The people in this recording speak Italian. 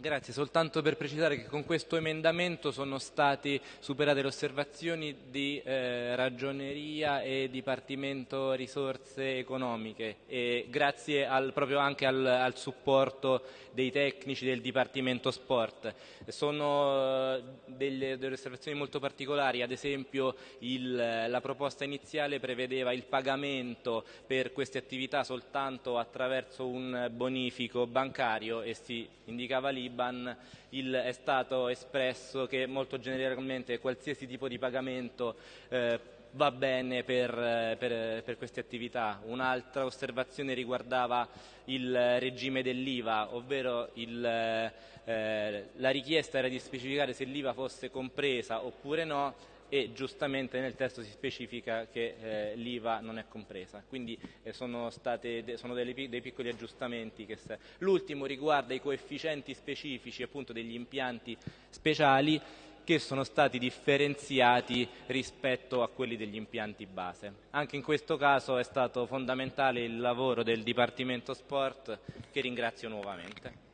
Grazie, soltanto per precisare che con questo emendamento sono state superate le osservazioni di Ragioneria e Dipartimento Risorse Economiche e grazie proprio anche al supporto dei tecnici del Dipartimento Sport. Sono delle osservazioni molto particolari, ad esempio la proposta iniziale prevedeva il pagamento per queste attività soltanto attraverso un bonifico bancario e si indicava l'IBAN. È stato espresso che molto generalmente qualsiasi tipo di pagamento va bene per queste attività. Un'altra osservazione riguardava il regime dell'IVA, ovvero la richiesta era di specificare se l'IVA fosse compresa oppure no e giustamente nel testo si specifica che l'IVA non è compresa, quindi sono dei piccoli aggiustamenti. L'ultimo riguarda i coefficienti specifici appunto degli impianti speciali che sono stati differenziati rispetto a quelli degli impianti base. Anche in questo caso è stato fondamentale il lavoro del Dipartimento Sport, che ringrazio nuovamente.